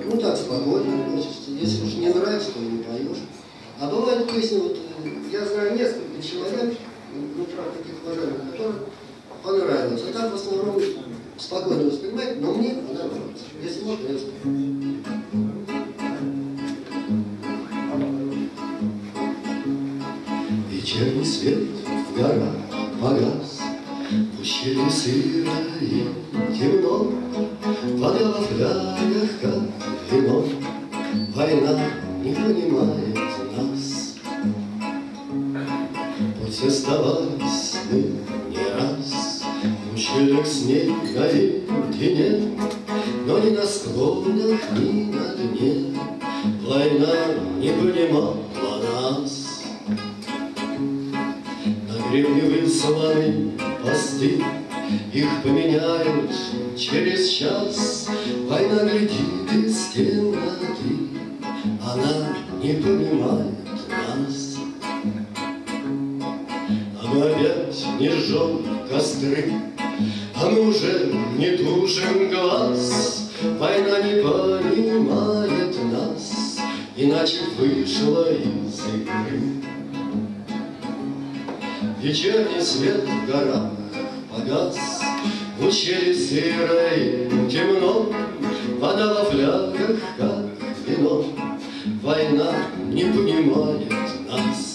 Ну так, спокойно, если уж не нравится, то не поешь. А бывают песни, вот я знаю несколько человек, ну, правда, таких уважаемых, которым понравилось. А так в основном спокойно воспринимать, но мне она нравится. Если можно, я спою. Вечерний свет в горах погас, в ущелье сыро и темно, вода во флягах, как вино, война не понимает нас. Путь оставались мы не раз, в ущельях с ней наедине, но ни на склонах, ни на дне война не понимала нас. На гребне высланы посты, их поменяют через час. Война глядит из темноты, она не понимает нас. А мы опять не жжем костры, а мы уже не тушим глаз. Война не понимает нас, иначе вышла из игры. Вечерний свет в горах погас, в ущелье сыро и темно, вода во флягах, как вино, война не понимает нас.